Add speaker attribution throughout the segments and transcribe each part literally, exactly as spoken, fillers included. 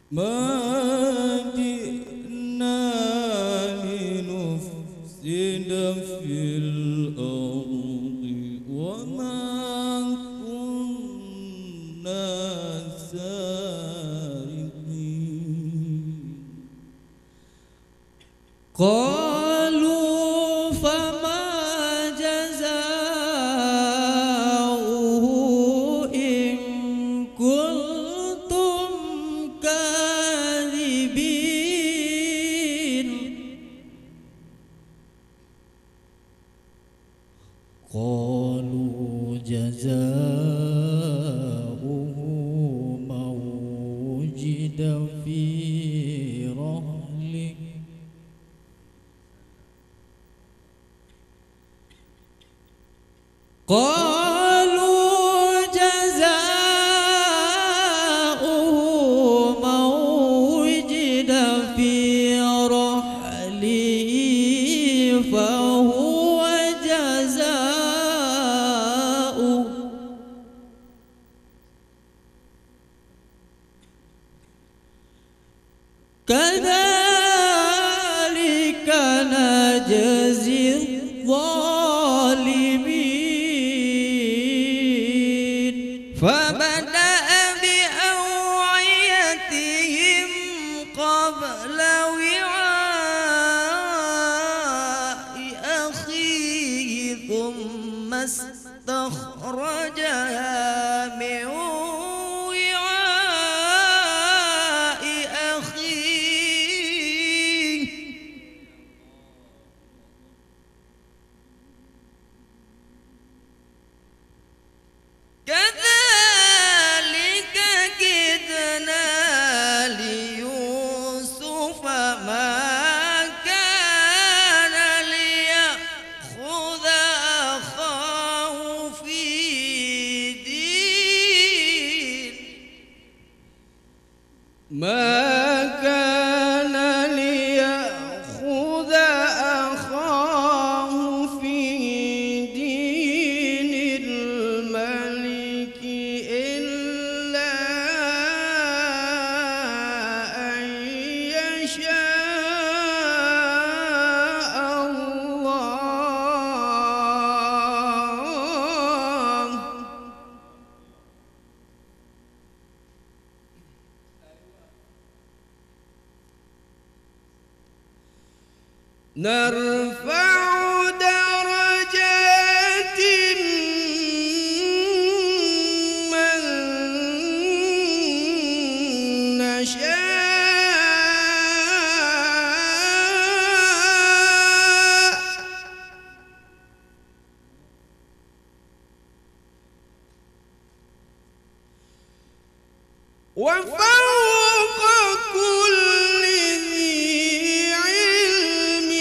Speaker 1: ما جئنا لنفسد في الأرض وما كنا سارقين قالوا فما جزاؤه إن كنتم كاذبين قالوا جزاؤه من وجد في رحله قالوا جزاؤه من وجد في رحله فهو جزاؤه كذلك نجزي الظالمين فبدأ بأوعيتهم قبل وعاء أخيه ثم استخرجها من وعاء أخيه كذلك كدنا ليوسف ما كان ليأخذ أخاه في دين ما كان ليأخذ أخاه في دين الملك إلا أن يشاء الله نرفع درجات من نشاء وفوق كل ذي علم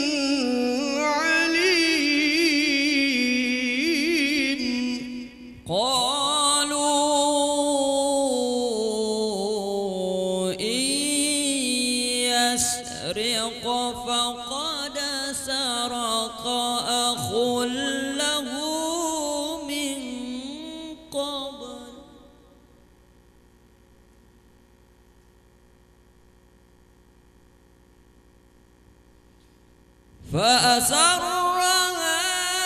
Speaker 1: عليم قالوا إن يسرق فقد سرق أخ له من قبل فأسرها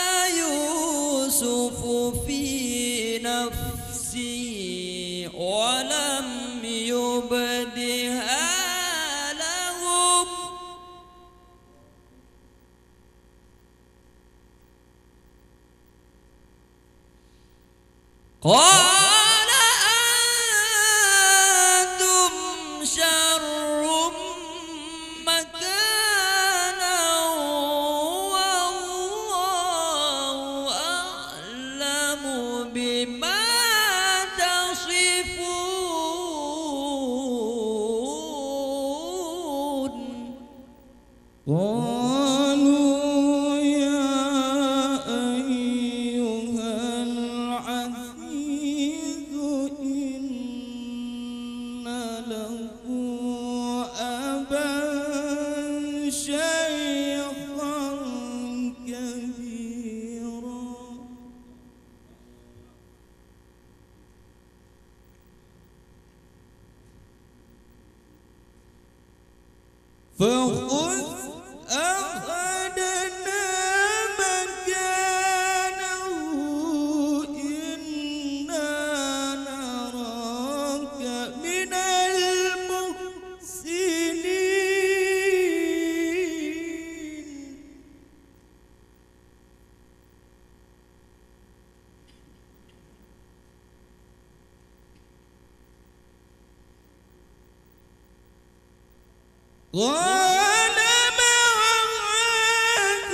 Speaker 1: يوسف في نفسه ولم يبدها لهم قال أنتم شر مكانا والله أعلم بما تصفون قالوا يا أيها العزيز إن له أبا شيخا كبيرا فخذ أحدنا مكانه إنا نراك من المحسنين. قال معاذ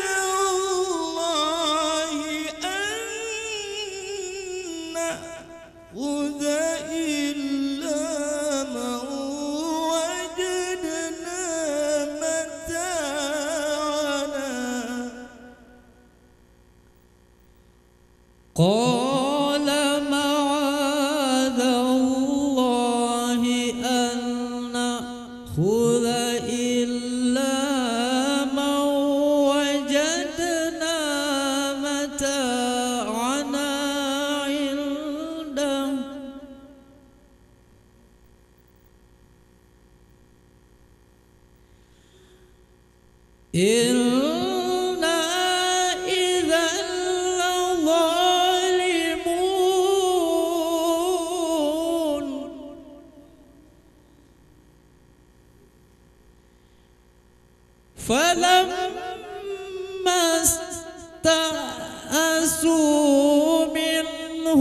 Speaker 1: الله أن نأخذ إلا من وجدنا متاعنا. قال معاذ الله أن نأخذ إلا من وجدنا متاعنا عنده. إنا إذا لظالمون. فلما استيئسوا منه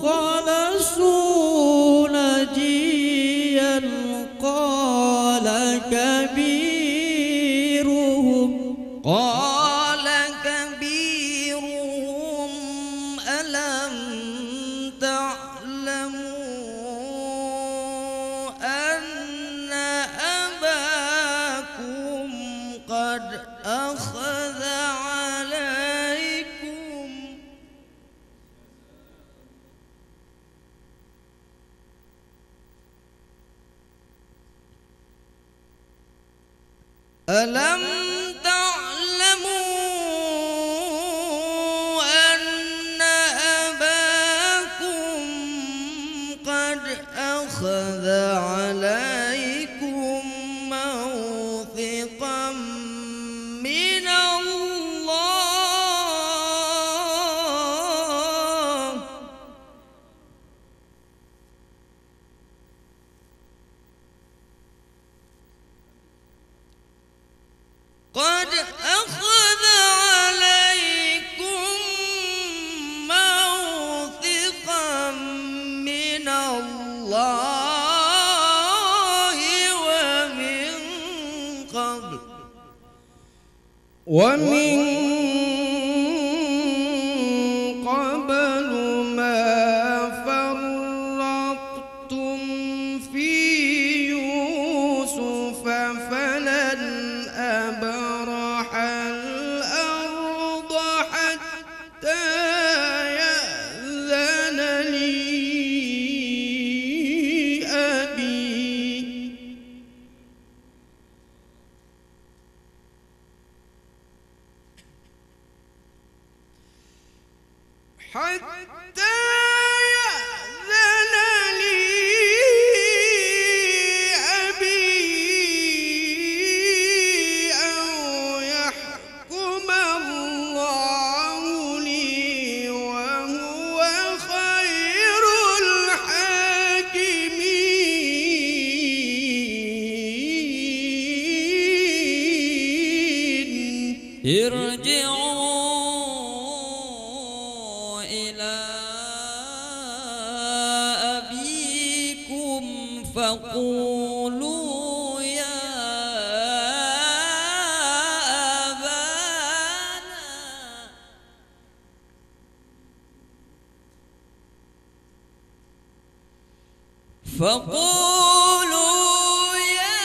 Speaker 1: خلصوا نجيا قال كبيرهم قال كبيرهم ألم تعلموا أن أباكم قد أخذ عليكم ألم تعلموا أن أباكم قد أخذ عليكم موثقا من الله قد أخذ عليكم موثقا من الله ومن قبل ومن قبل ما فرطتم في يوسف فلن أبرح الأرض حتى يأذن لي أبي حتى يأذن لي أبي أو يحكم الله لي وهو خير الحاكمين. ارجعوا إلى أبيكم فقولوا يا أبانا فقولوا يا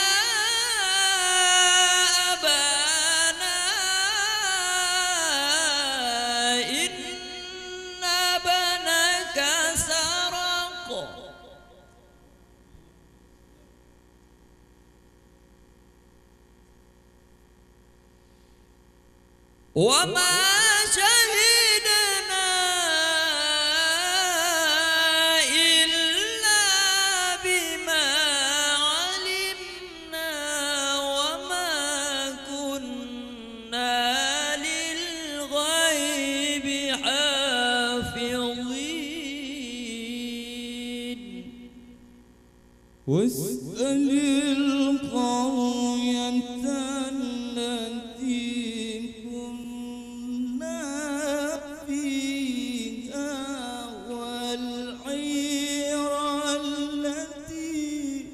Speaker 1: أبانا إن ابنك سرق وما شهدنا إلا بما علمنا وما
Speaker 2: واسأل القرية التي كنا فيها والعير التي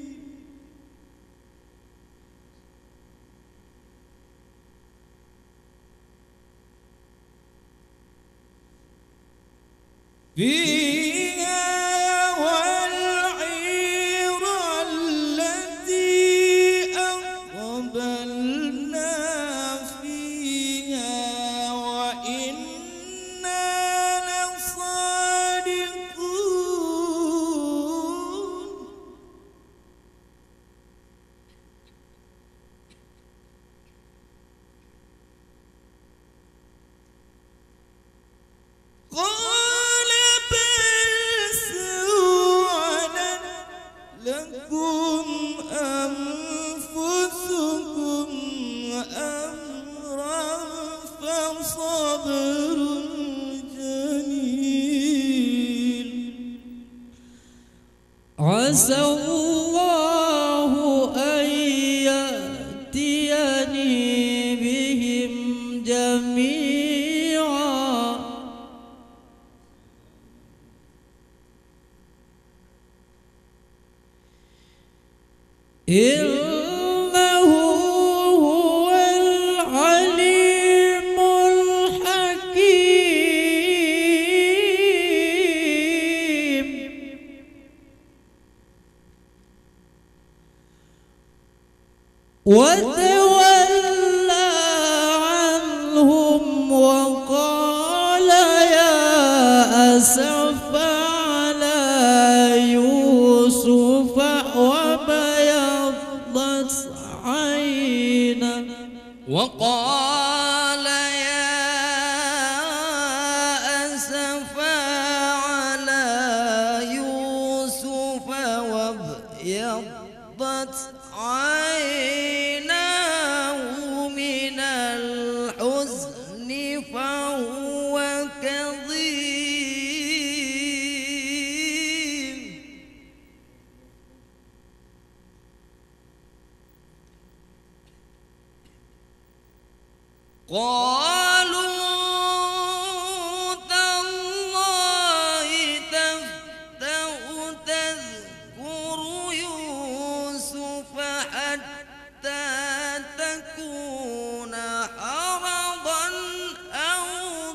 Speaker 2: فيها والعير التي أقبلنا فيها وإنا لصادقون قال لكم أنفسكم أمرا فصبر جميل
Speaker 1: عسى الله أن يأتيني بهم جميعا إنه هو العليم الحكيم وتولى عنهم وقال يا أسف على يوسف وبيضت عينه وقال يا أسف على يوسف وابيضت عيناه من الحزن فهو كظيم قالوا تالله تفتأ تذكر يوسف حتى تكون حرضا أو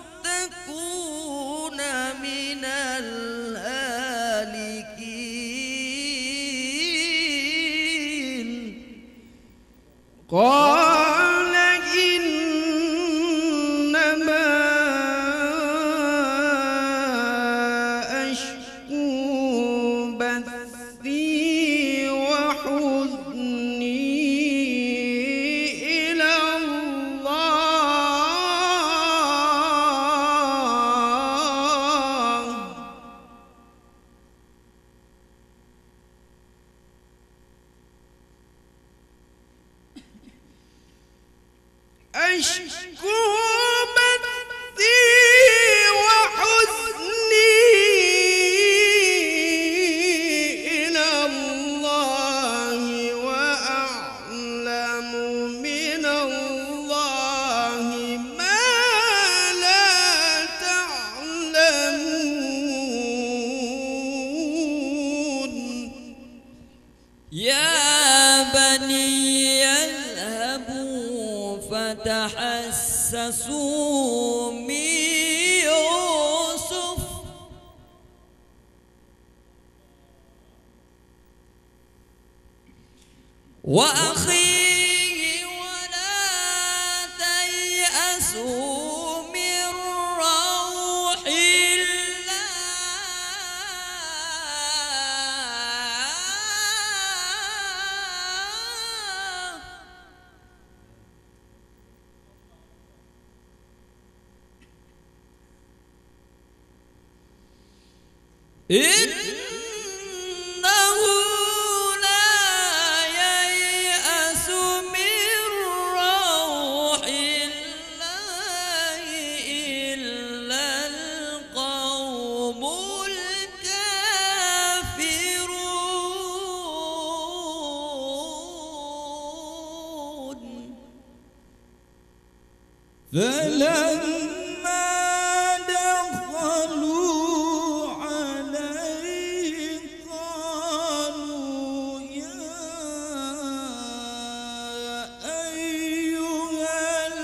Speaker 1: تكون من الهالكين
Speaker 2: قال إنما أشكو بثي وحزني إلى الله أشكو بثي وحزني إلى الله وأعلم من الله ما لا تعلمون
Speaker 1: يا بني اذهبوا فتحسسوا من يوسف وأخيه ولا تيأسوا من روح الله إنه لا ييأس من روح الله إلا القوم الكافرون فلما دخلوا عليه قالوا يا أيها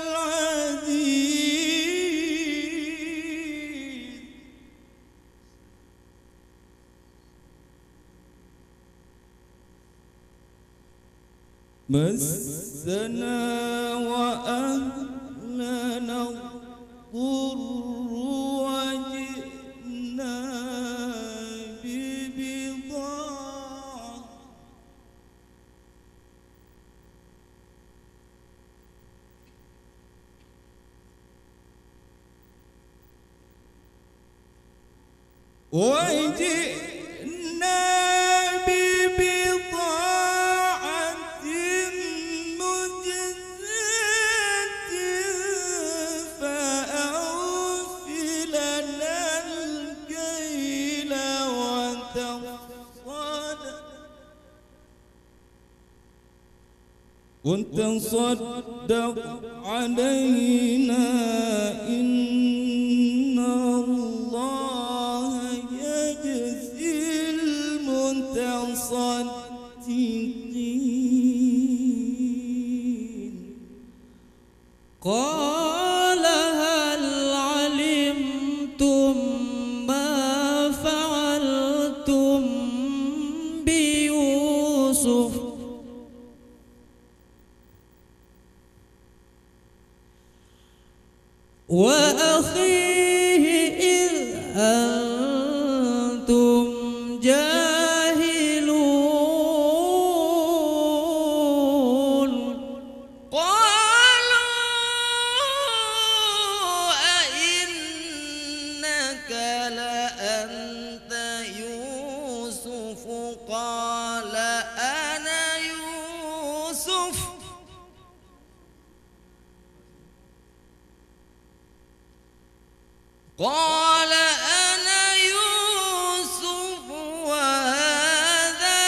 Speaker 1: العزيز مسنا وأهلنا الضر وجئنا ببضاعة وجئنا ببضاعة مزجاة فأوف لنا الكيل وتصدق علينا إن الله يجزي المتصدقين. قال هل علمتم ما فعلتم بيوسف وأخيه إذ أنتم جاهلون؟ قالوا أئنك لأنت يوسف؟ قال أنا يوسف. قال أنا يوسف وهذا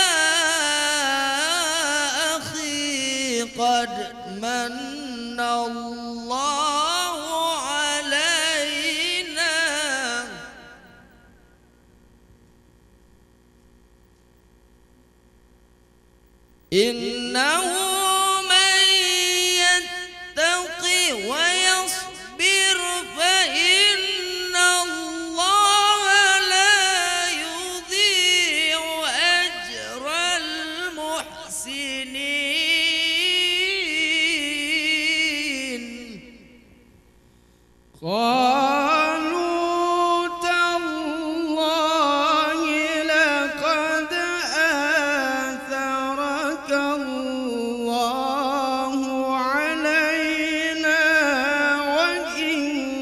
Speaker 1: أخي قد من الله علينا إنه من يتق ويصبر فإن الله لا يضيع أجر المحسنين.
Speaker 2: قالوا تالله لقد آثرك الله علينا وإن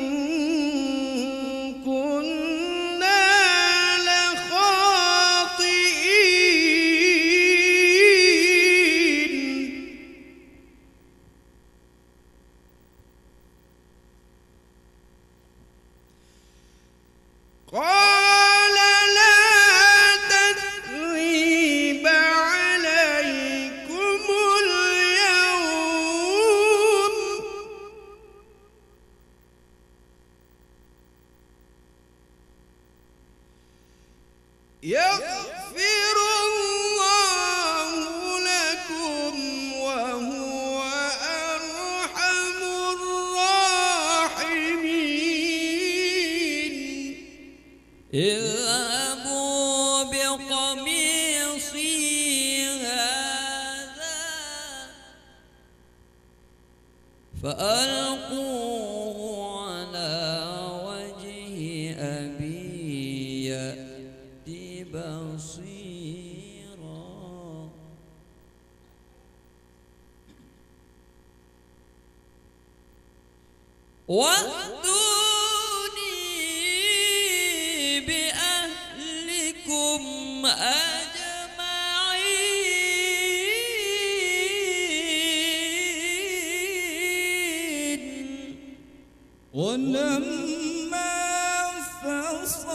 Speaker 2: كنا لخاطئين. قال لا تثريب عليكم اليوم يغفر الله لكم وهو أرحم الراحمين.
Speaker 1: اذهبوا بقميصي هذا فألقوه على وجه أبي يأت بصيرا وأتوني بأهلكم أجمعين. ولما فصل